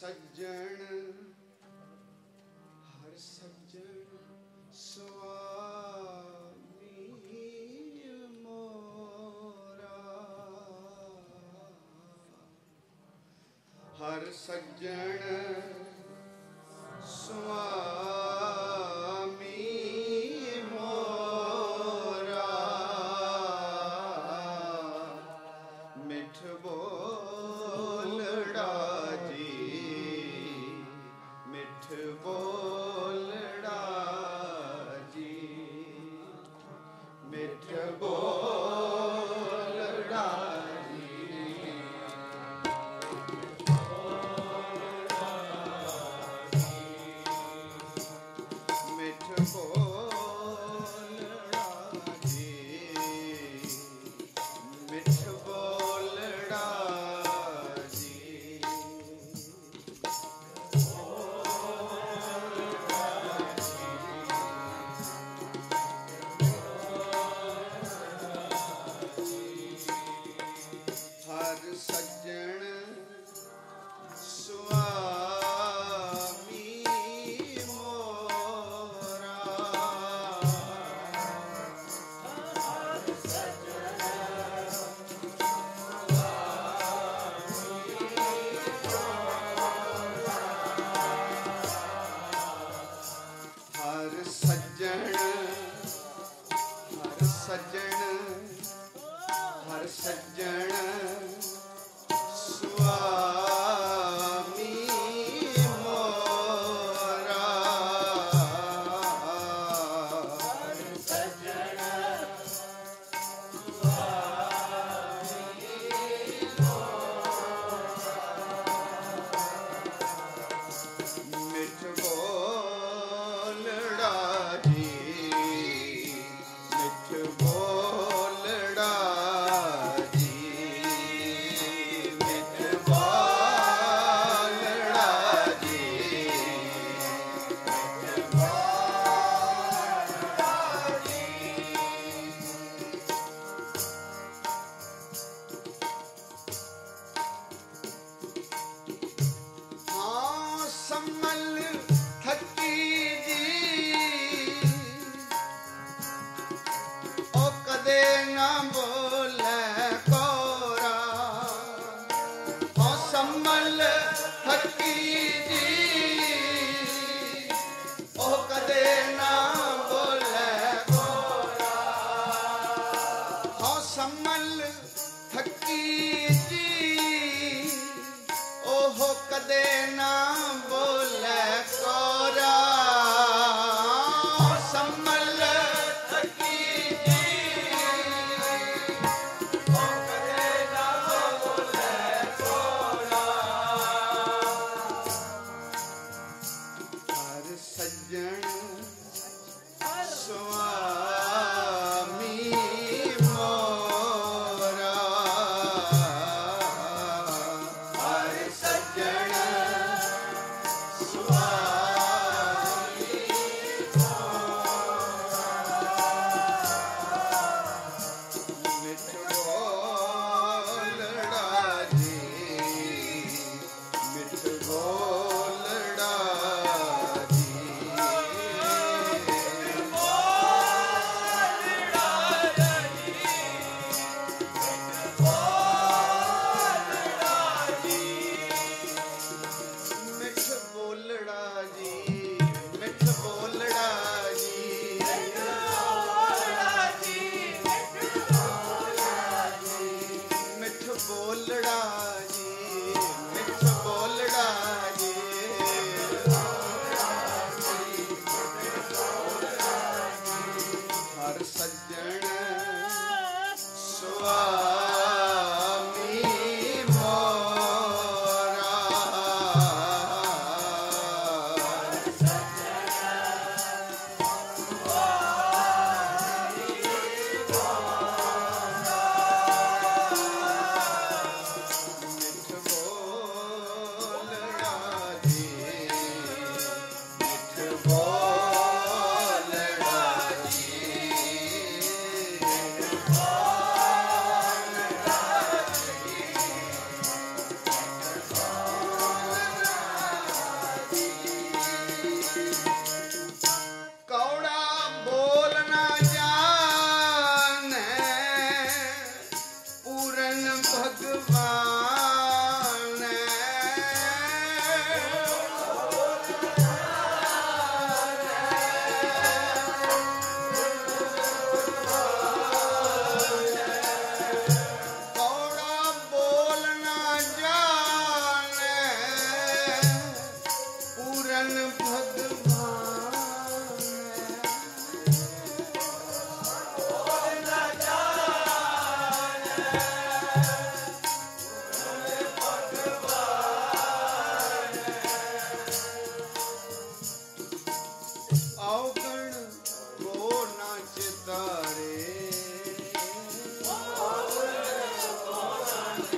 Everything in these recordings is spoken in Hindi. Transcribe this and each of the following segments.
सज्जन हर सज्जन स्वामी मोरा हर सज्जन स्वामी मोरा मिठ बोलड़ा जी मिठ बोलड़ा जी मिठ बोलड़ा मिठ बोलड़ा जी मिठ बोलड़ा जी हर सज्जन स्वामी मोरा हर सज्जन हर सज्जन हर सज्जन स्वामी मोरा हर सज्जन मिठ बोलड़ा जी मिठ बोलड़ा जी मिठ बोलड़ा जी मिठ बोलड़ा जी हाँ सम्मल थकी जी ओ कदे ना बोले कोरा हाँ सम्मल थकी जी ओ कदे ना बोले कोरा हाँ सम्मल थकी जी ओहो कदे ना बोले कोरा सम्मल थकी जी ओ कदे ना बोले कोरा हर सज्जन स्वामी मोरा हर सज्जन स्वामी मिठ बोलड़ा जी मिठ बोलड़ा जी मिठ बोलड़ा जी मिठ बोलड़ा जी मिठ बोलड़ा जी मिठ बोलड़ा जी हर सज्जन स्वामी मोरा मिठ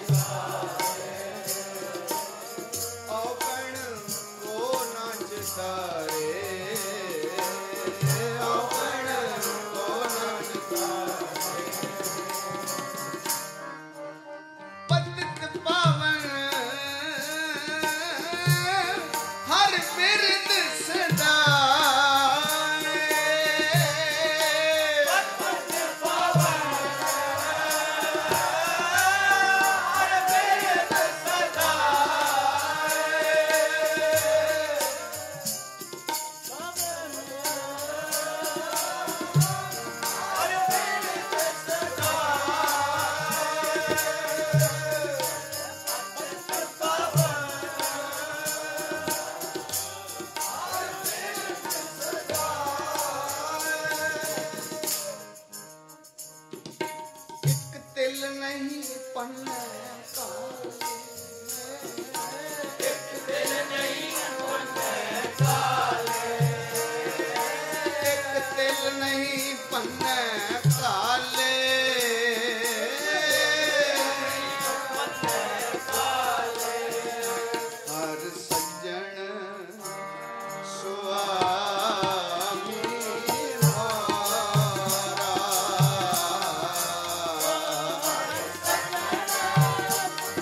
औगण को ना चितारे, औगण को ना चितारे। पतित पावन हर बिरद सदा, तिल नहीं पन्ने काले, एक तिल नहीं पन्ने काले, एक तिल नहीं पन्ने काले, हर सज्जन स्वामी हमारा।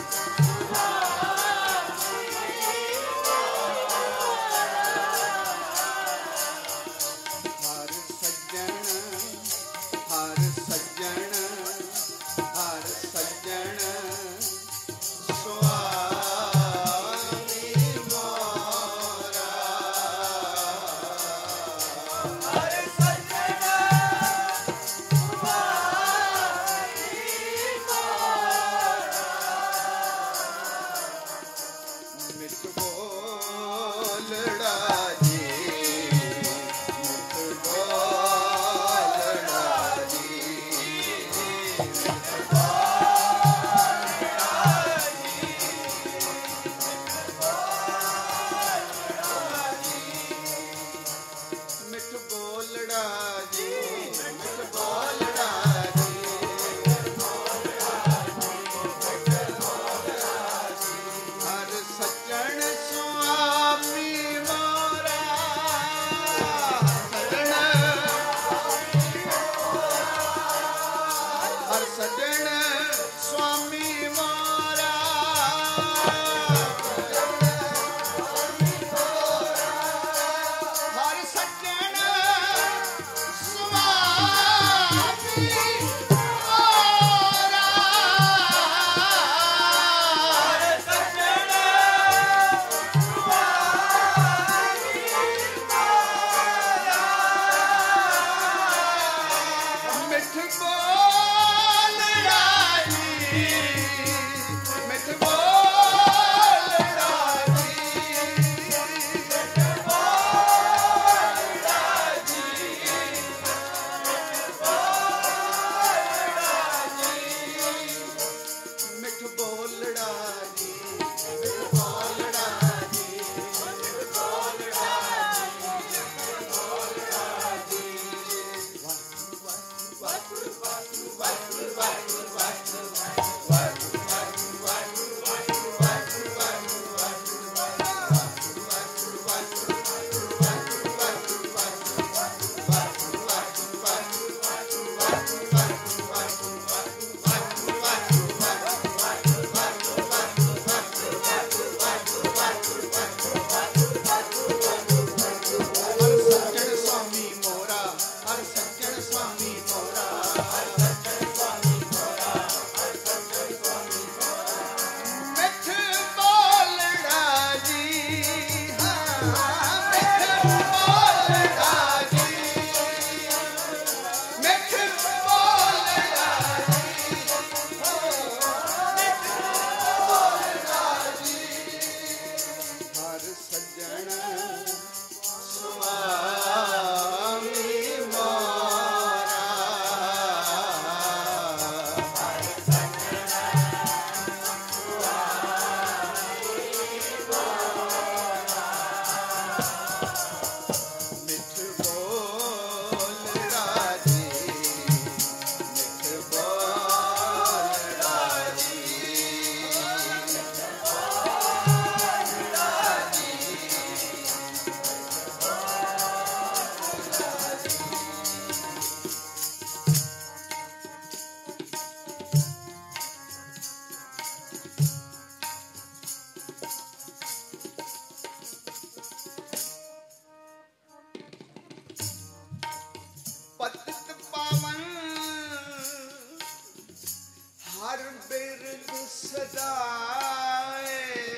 ਸਦਾਏ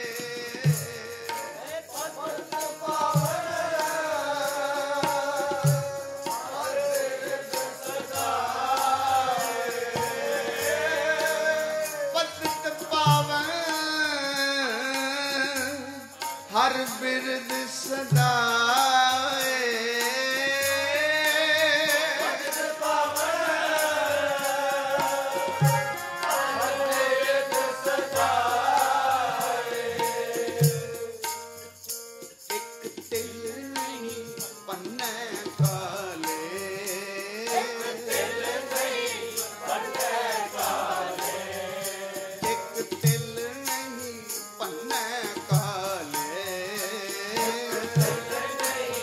हर बिरद सदाए एक तिल नहीं पन्ने काले एक तिल नहीं पन्ने काले एक तिल नहीं पन्ने काले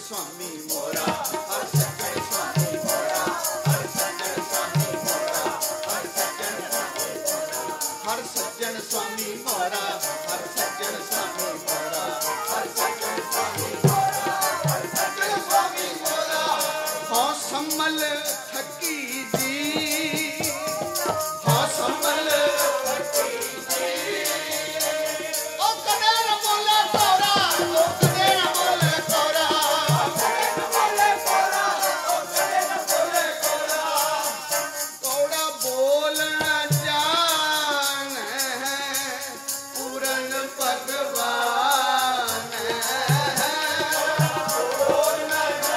स्वामी मोरा, हर सज्जन स्वामी मोरा, हर सज्जन स्वामी मोरा, हर सज्जन स्वामी मोरा, हर सज्जन स्वामी मोरा, हर सज्जन स्वामी मोरा, हर सज्जन स्वामी मोरा, हर सज्जन स्वामी मोरा। हो संभल थकी जी, हो संभल थकी जी। ओ कनेर बोले तोरा, ओ कनेर बोले तोरा, ओ कनेर बोले तोरा, ओ कनेर बोले तोरा। तोड़ा बोल न जान पूरन भगवान, बोल न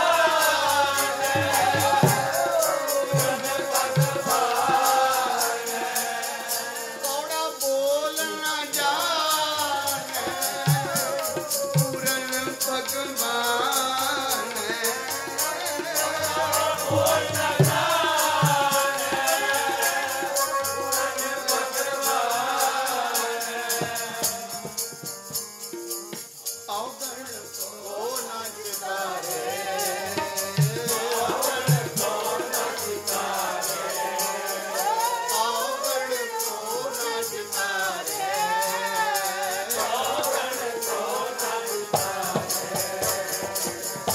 तोड़ा बोल न जान पूरन भगवान, बोल न औगण को न चितारे, औगण को न चितारे, औगण को न चितारे, औगण को न चितारे।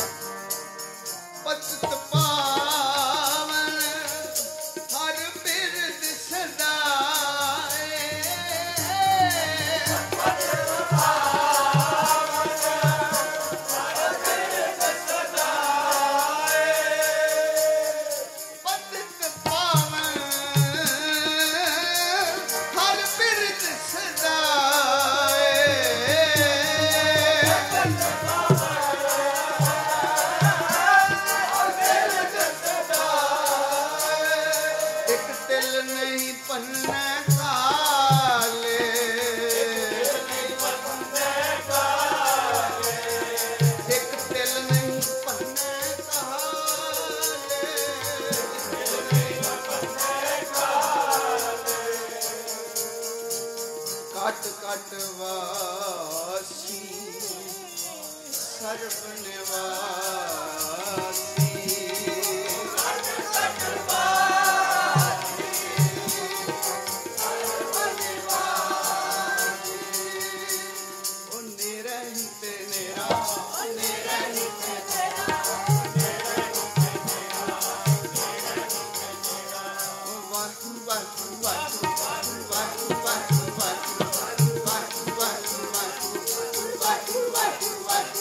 पतित पावन हर बिरद सदाए, पतित पावन हर बिरद सदाए, पतित पावन हर बिरद सदाए, पतित एक तिल नहीं पन्ने काले, एक तिल नहीं पन्ने काले, काट काट वासी सर्व निवासी, काट काट वासी सर्व निवासी। ओ निरहित निरा, निरहित निरा, निरहित निरा, निरहित निरा। वासु वासु वासु वासु वासु वासु वासु वासु वासु वासु वासु वासु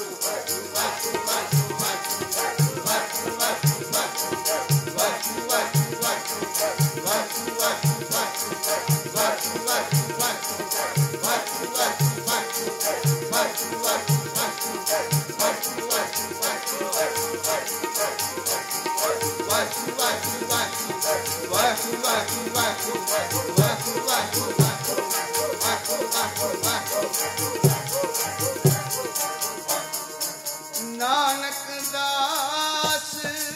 नानक दास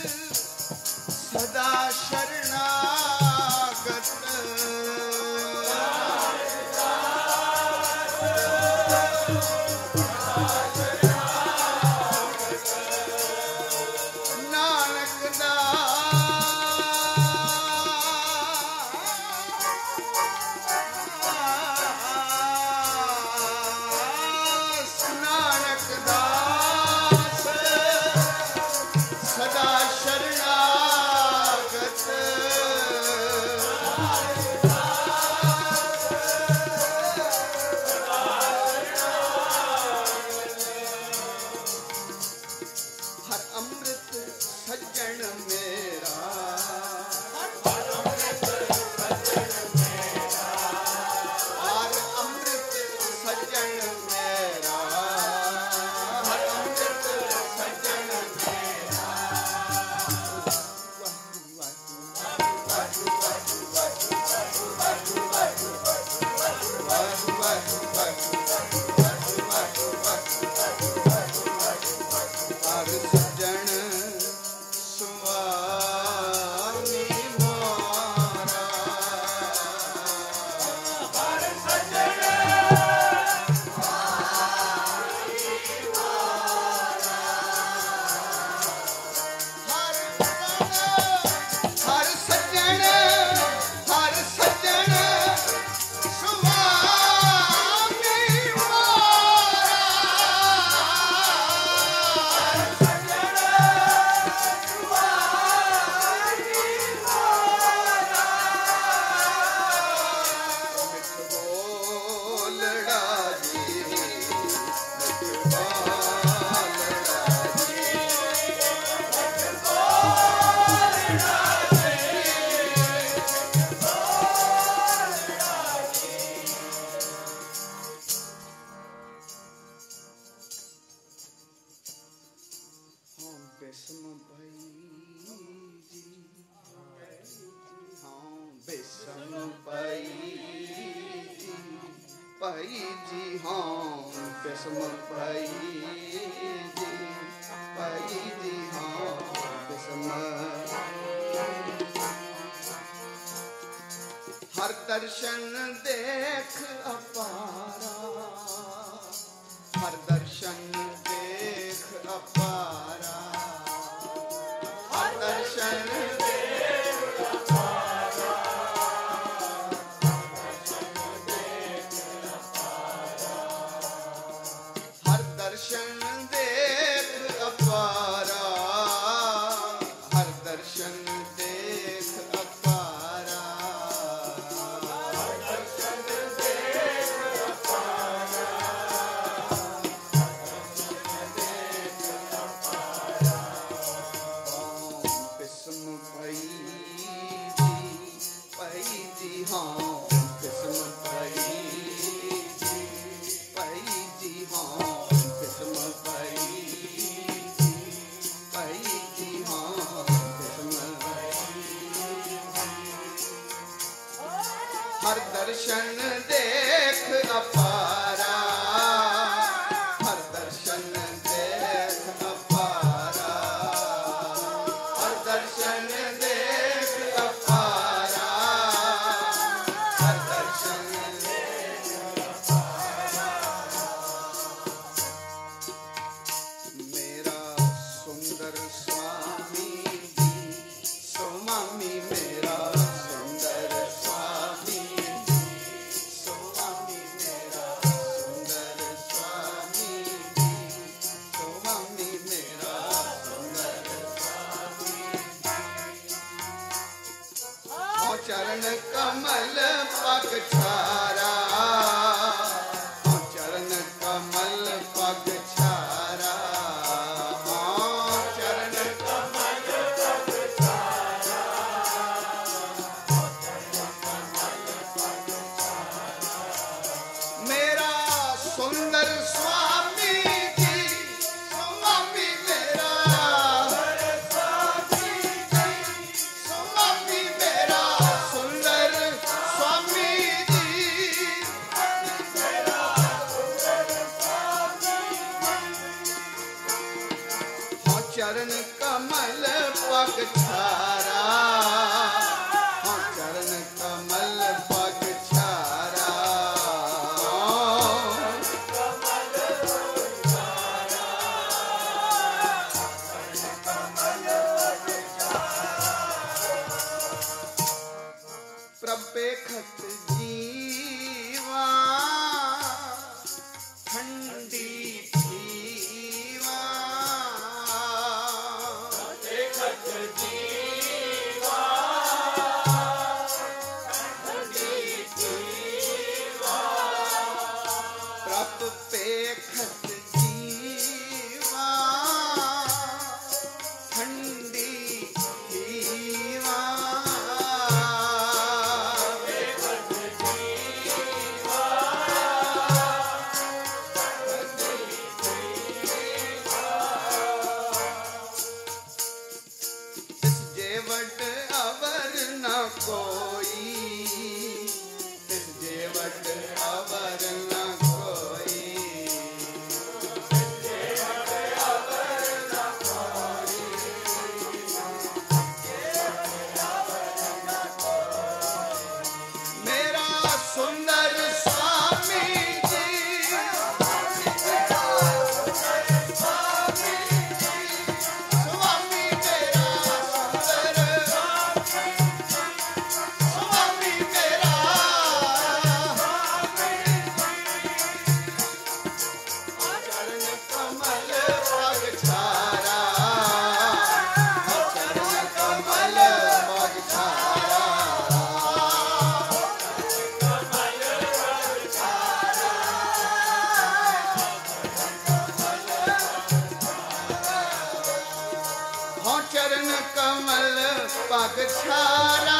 सदा शरणागत, नानक दास बिस्म भाई जी, हाँ बिस्म भाई जी, भाई जी हाँ बिस्म भाई जी, भाई जी हाँ बिस्म। हर दर्शन देख अपारा, हर दर्शन देख अपारा, हर दर्शन देख अपारा, हर दर्शन देख अपारा, हर दर्शन देख अपारा, हाँ बिस्म भाई जी, भाई जी हाँ बिस्म भाई जी, भाई जी हाँ बिस्म। हर दर्शन देख अपारा, हर दर्शन देख अपारा, हर दर्शन देख अपारा, हर दर्शन देख अपारा। मेरा सुंदर स्वामी जी, स्वामी मेरा सुंदर स्वामी जी, स्वामी मेरा सुंदर स्वामी जी, स्वामी मेरा सुंदर स्वामी जी। ओ चरण कमल पग छारा, ओ चरण कमल पग छारा, ओ चरण कमल पग छारा, ओ चरण कमल पग छारा। मेरा सुंदर स्वामी जी, स्वामी मेरा स्वामी जी, स्वामी मेरा सुंदर स्वामी जी, मेरा सुंदर स्वामी जी। हाँ चरण कमल पग छारा, हाँ चरण कमल पग छारा, प्रपेखत जीवा ठंडी जीवा, प्रपेखत जीवा ठंडी जीवा, प्रपेखत जीवा ठंडी जीवा, जेवट अवर न कोई, तिस जेवट अवर न कोई, जेवट अवर न कोई, जेवट अवर न कोई। मेरा सुंदर स्वामी जी, स्वामी जी, स्वामी मेरा सुंदर स्वामी मेरा, चरण कमल पग छारा, चरण कमल पग छारा, कमल पग छारा, हाँ चरण कमल पग छारा,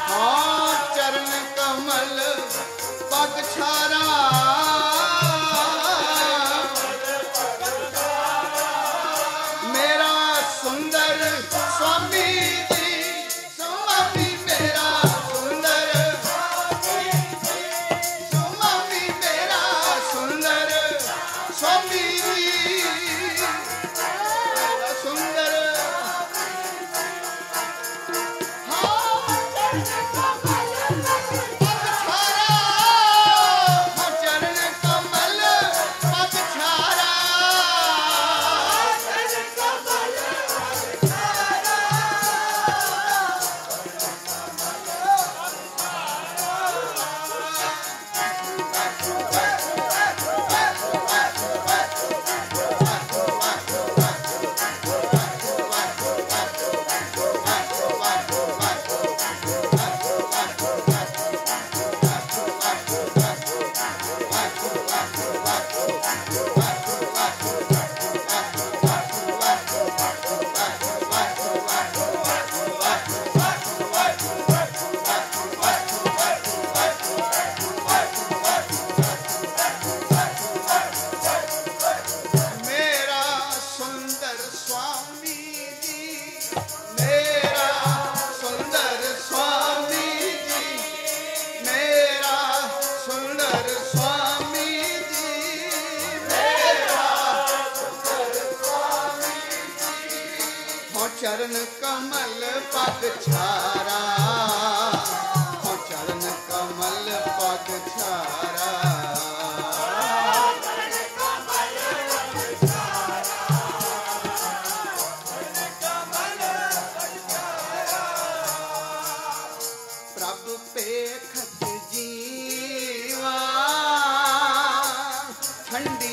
हाँ चरण कमल पग छारा, स्वामी सुंदर चरण कमल पग छारा हो चरण कमल पग छारा प्रभु पेखत जीवा ठंडी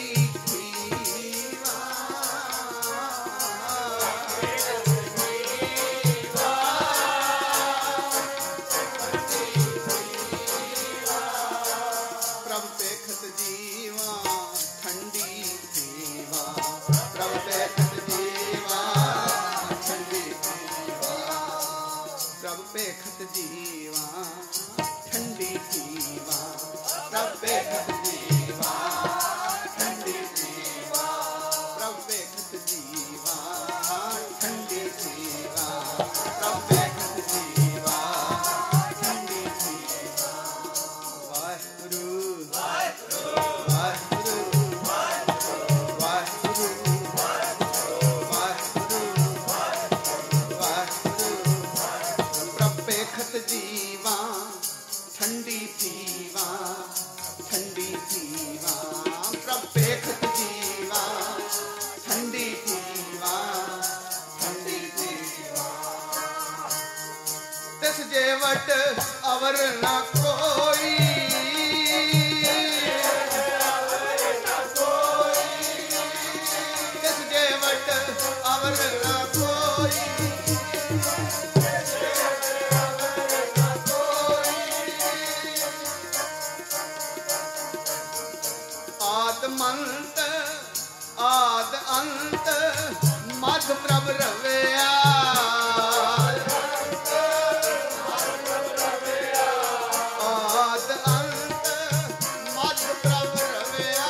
पेखत जीवा ठंडी जीवा प्रभ पेखत जीवा ठंडी जीवा प्रभ पेखत जीवा ठंडी जीवा प्रभ पेखत जीवा ठंडी जीवा वाहिगुरु वाहिगुरु वाहिगुरु वाहिगुरु पेखत जीवा ठंडी जीवा ठंडी जीवा प्रभ पेखत जीवा ठंडी जीवा ठंडी जीवा तिस जेवट अवर न कोई तिस जेवट अवर न कोई आदमंत आद अंत मध प्रभ रवैया आद अंत मध प्रभ रवैया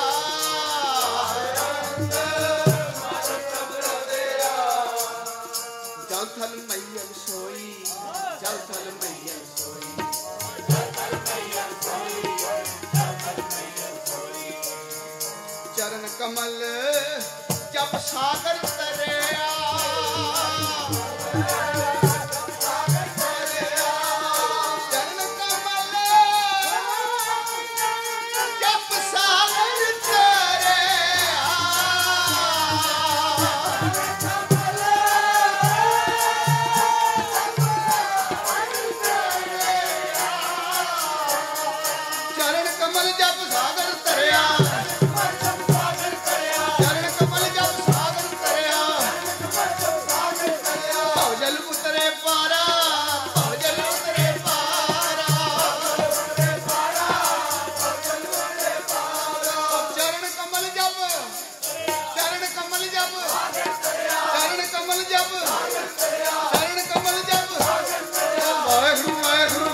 जल थल मैयल सोई जल थल मैयल सोई चरण कमल जब सागर तरिया चरण कमल जब सागर तरिया चरण कमल जब सागर तरिया जल उतरे पारा जल उतरे पारा चरण कमल जब चरण कमल जब चरण कमल जब चरण कमल जब वाहिगुरु वाहिगुरु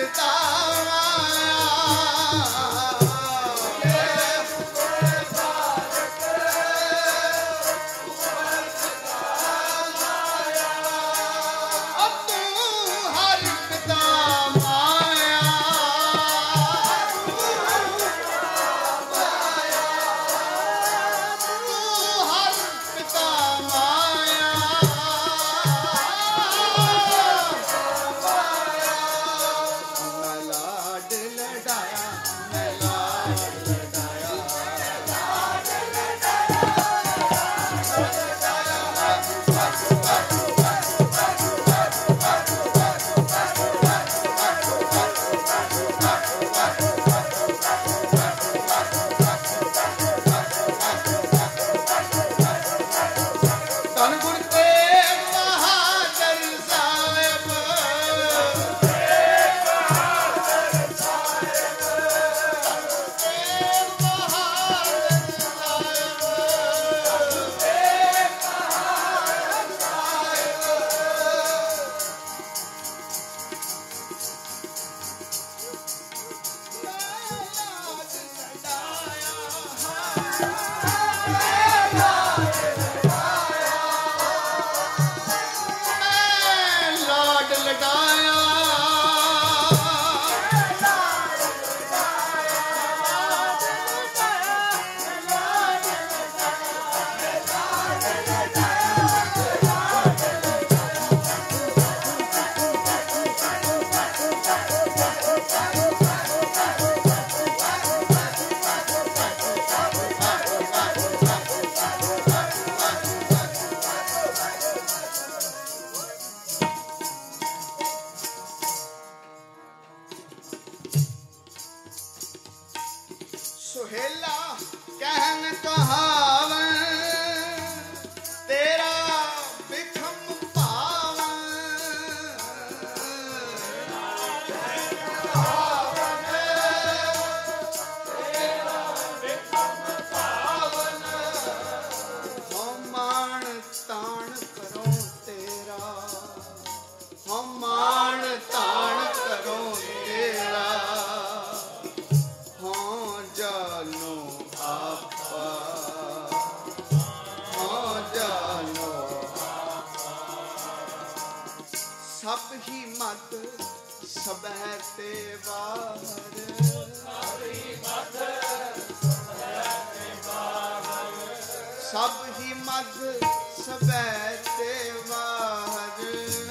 सुहेला कहन कहावन तेरा बिखम पावन हम मान तान करो तेरा हम मान तान करो तेरा जानो आपा हाँ जानो सब ही मत सब है ते बाहर सब ही मत सब है ते बाहर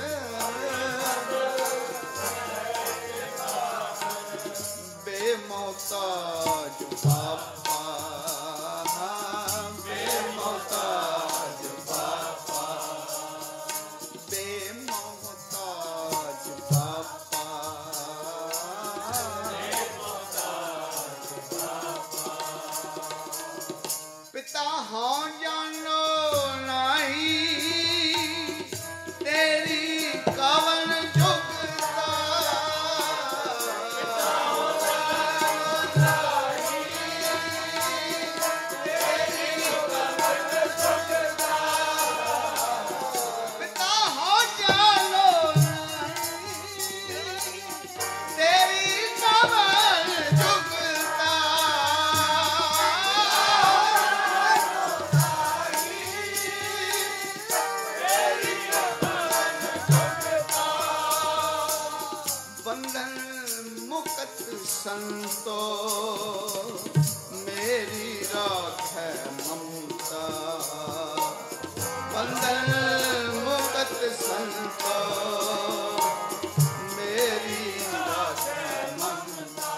बेमोहताज बापा बेमोहताज बापा बेमोहताज बापा पिता हाँ जानो नहीं तेरी कवन जुगता संतो मेरी राखै ममता बंधन मुक्त संतो मेरी राखै ममता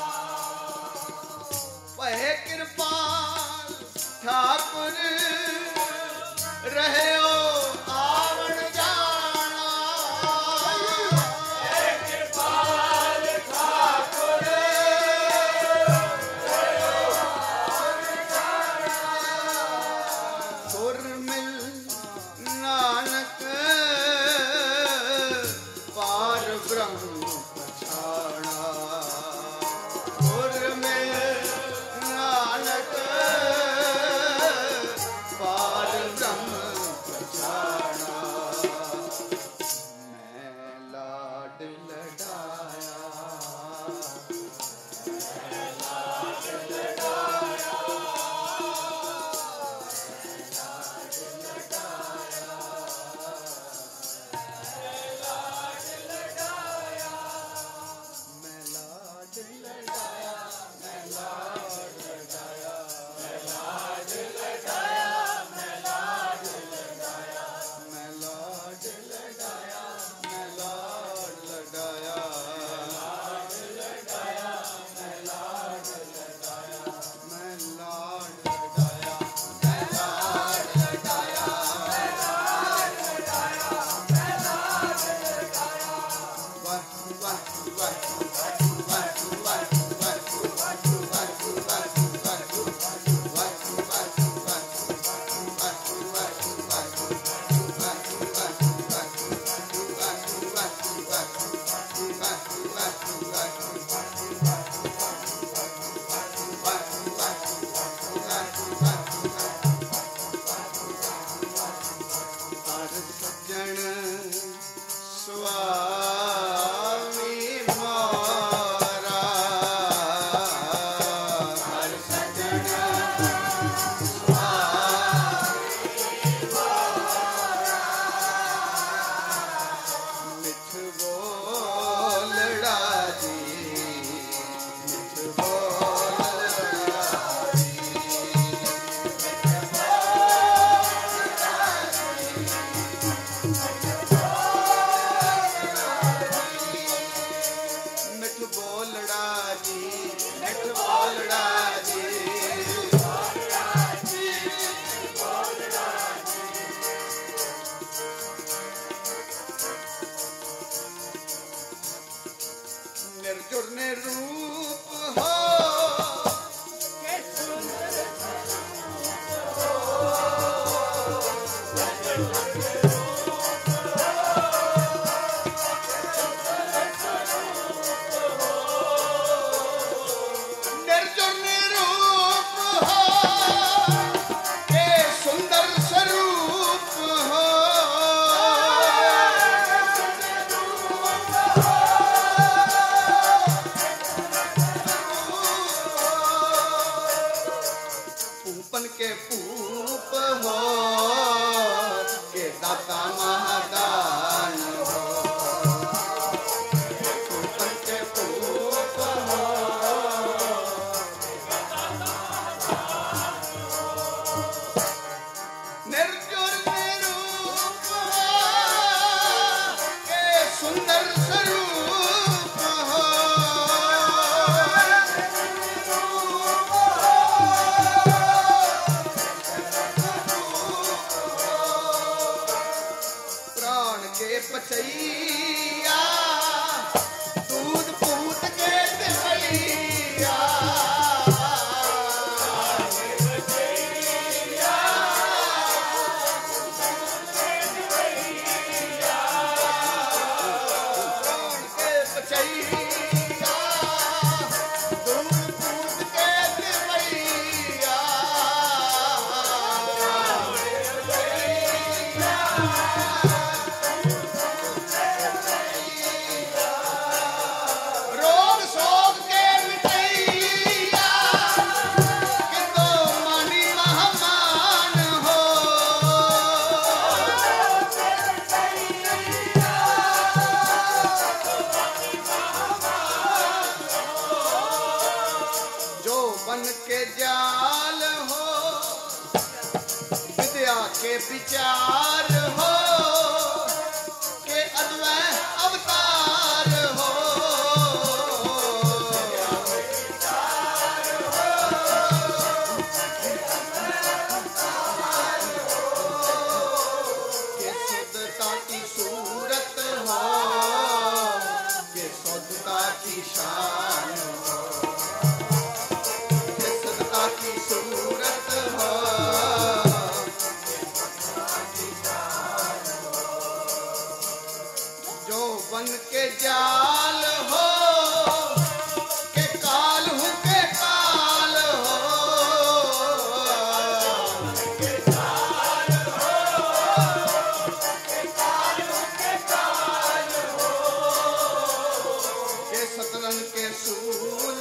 वह कृपाल ठाकुर रहे आवण जाना सतरंग के सूल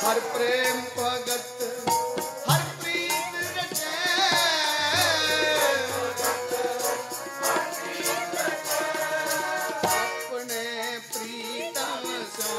हर प्रेम भगत हर प्रीत रचे अपने प्रीतम सो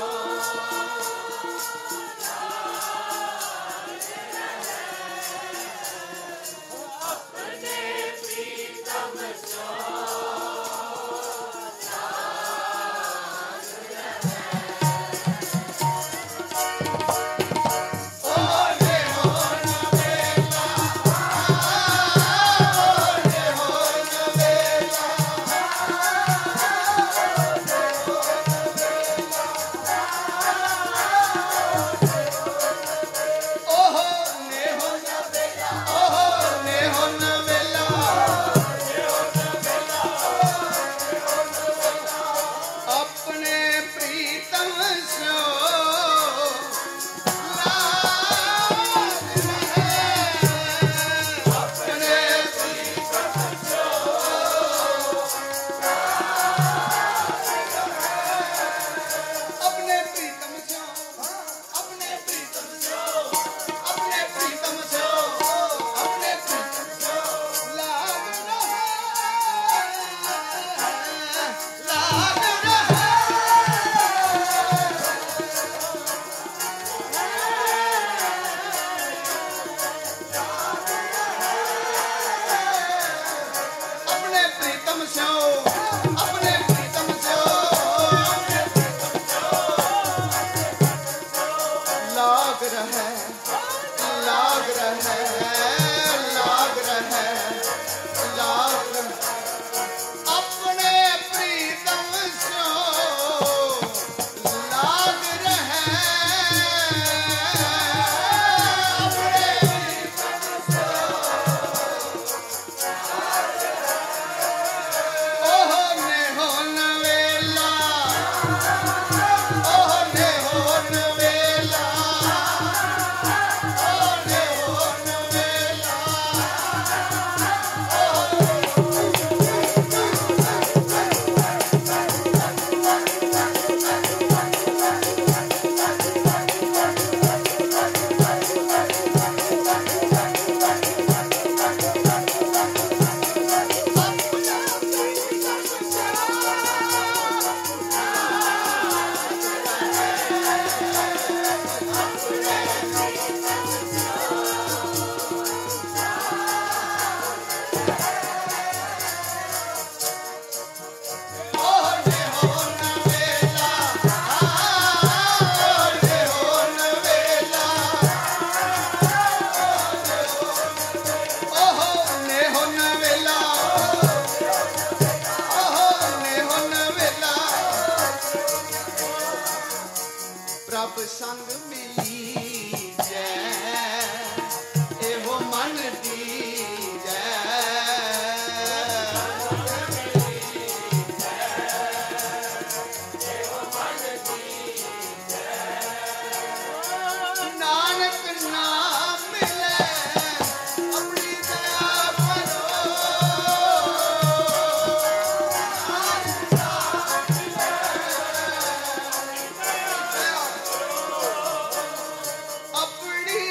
अपनी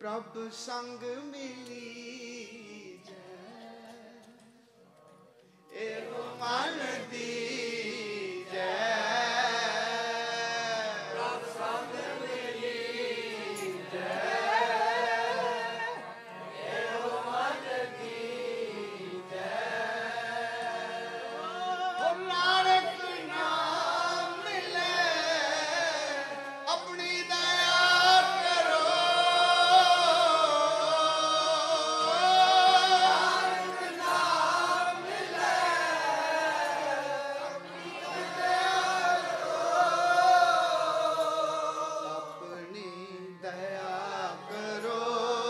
प्रभ संग मिली जय एहो मन दीजै प्रभ संग मिली जय एहो मन दीजै ओ नानक नाम मिले अपनी दया करो नानक नाम मिले अपनी दया करो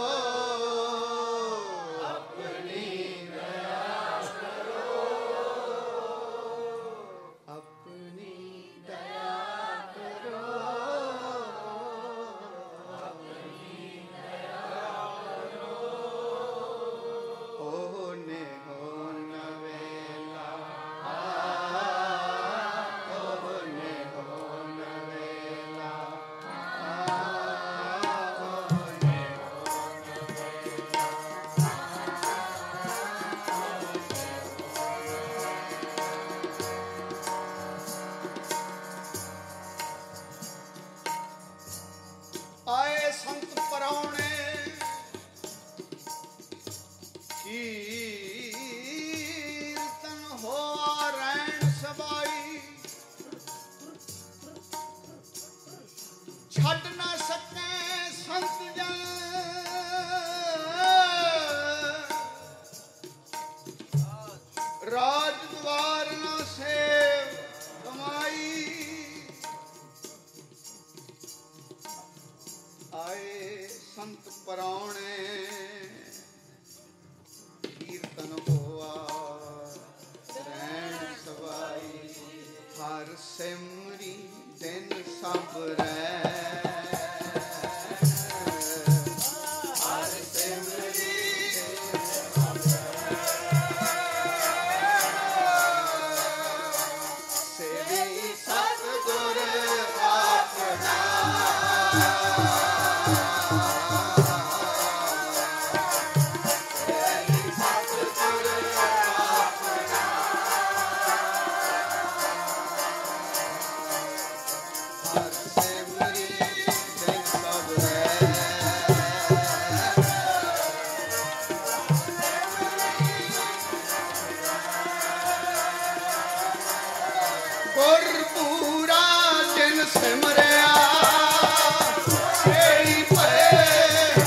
अपनी दया करो अपनी दया करो अपनी दया करो ओने हो नवेला ओने हो नवेला ओने आए संत परौणे कीर्तन होआ रैन सबाई छड़ ना सके संत जन राज द्वार ना सेव कमाई आए संत परौणे कीर्तन होआ रैन सवाई हर सिमरी दिन सब रै हर सिमरी सेवी सतगुर आपना हर सिमरी दिन सब रै गुरपूरा दिन सिमरिया सेई भये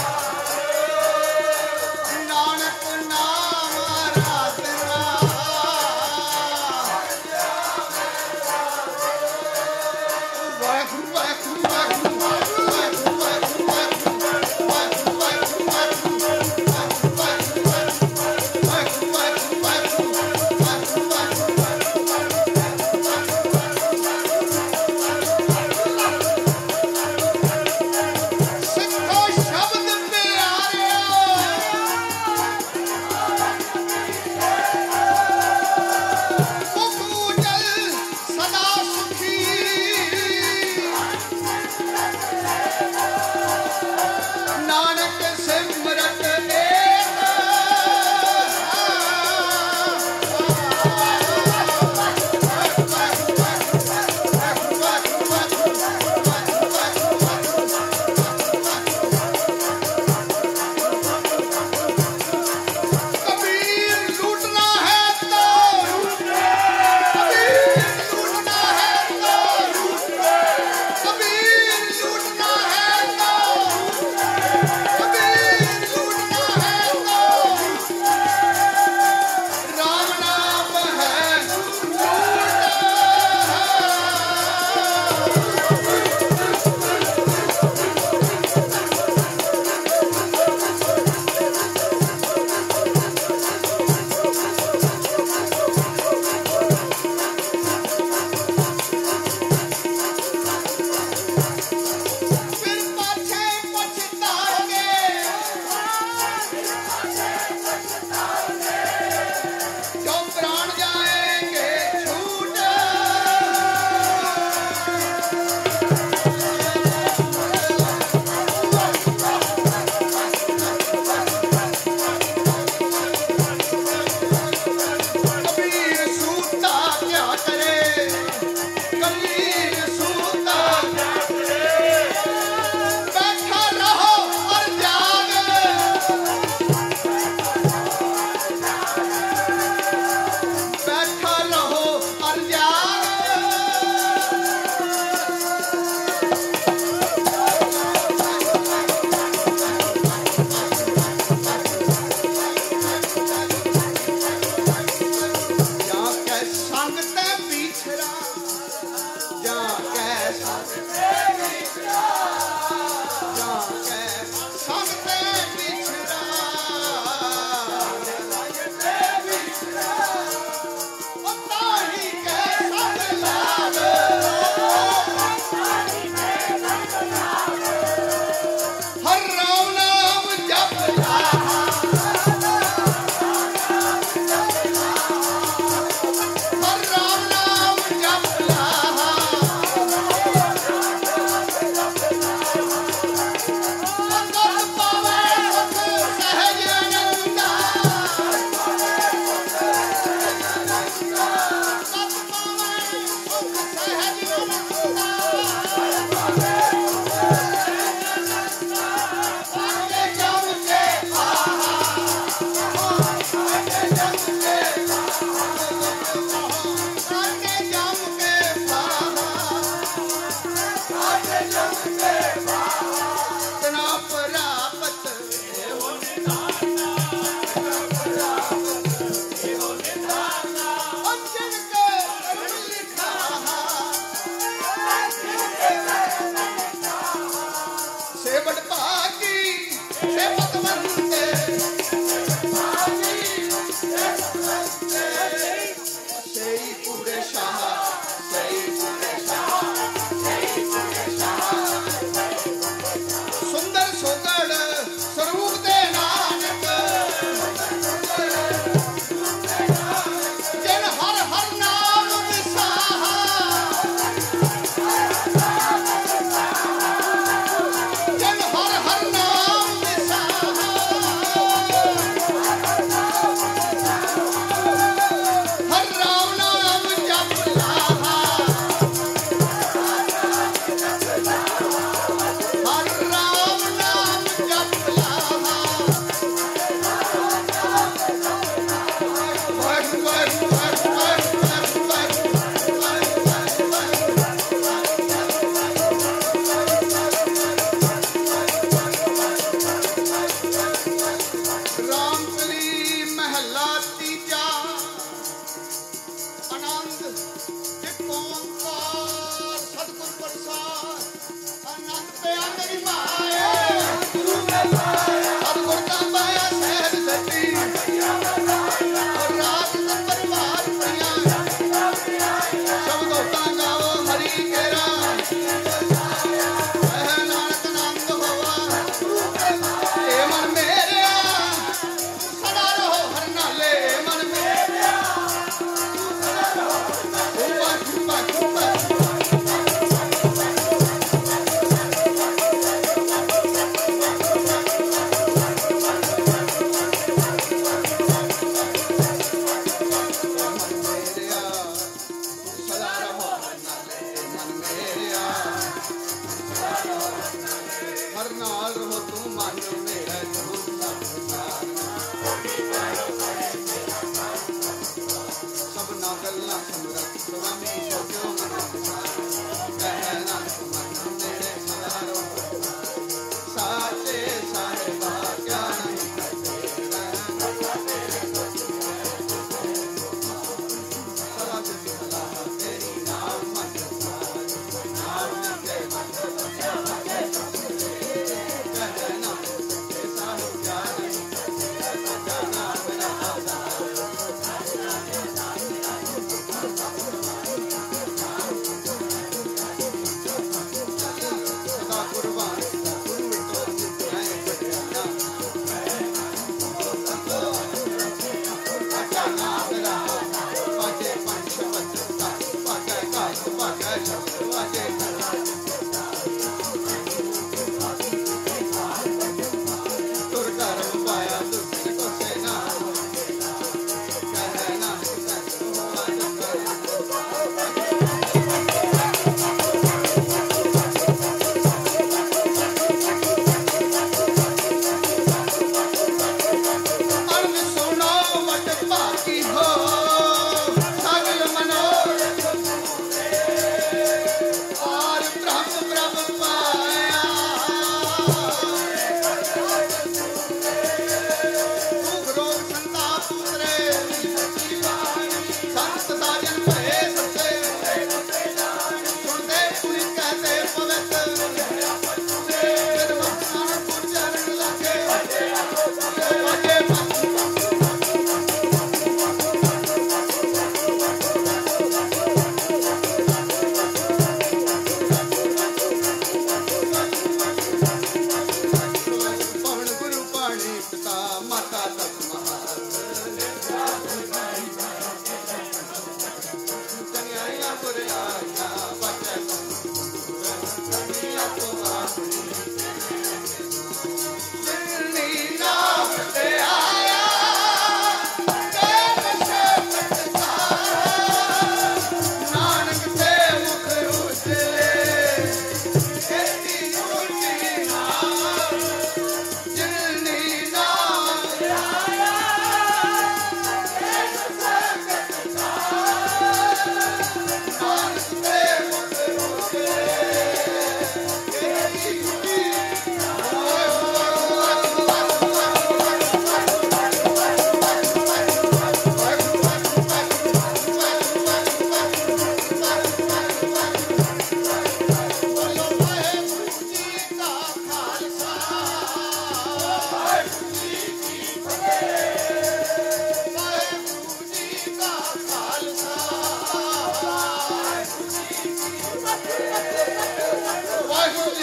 नानक नाम आराधना वाहिगुरू वाहिगुरू वाहिगुरू वाहिगुरू वाहिगुरू वाहिगुरू वाहिगुरू वाहिगुरू संग ते बिछड़ा जाके संग ते बिछड़ा जाके संग ते बिछड़ा ताही के संग लावे हर राम नाम जपला हर राम नाम जपला अंगत पावे सुख सहज आनंदा अंगत पावे सुख सहज आनंदा आगे जम के आहा आगे जम के आगे जम के आहा आगे जम के तना प्राप्त हो निधाना तना प्राप्त हो निधाना अंजन के कर्म लिखा सेवट भागी सेवक बंदे भागी सेवक बंदे सही पूरे शाह सही पूरे शाह सही पूरे शाह सुंदर सुगड़ स्वरूप दे नानक जिन हर हर नाम विसाहा जन हर हर नाम विसाहा हर राम नाम जपला हर राम नाम जपला वाहिगुरू वाहिगुरू वाहिगुरू वाहिगुरू रामकली महला तीजा आनंद एक ओंकार सतगुर प्रसाद आनंद पे अंदर माए सतगुर का पाया सहज सती और रात दिन परिवार प्रिया शब्दों का गाओ हरि केरा वह नानक नंद होवा ए मन मेरे सदा रहो हर नाले मन मेरे खूबा खूबा खूबा सदा रहो हर नाले मन मेरे हर नाल रहो तू मन मेरा झूठा सबना गल्ला समरत स्वामी सोचो मन कहना मन मेरे सदा रहो साचे साहिबा क्या नहीं सदा तेरी सलाह तेरी नाम मन नाम के मन कहना साहिब क्या नहीं जाना मेरा आधा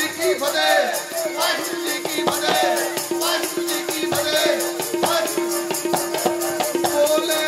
जी की फतेह, वाहिगुरु जी की फतेह, वाहिगुरु जी की फतेह, बोले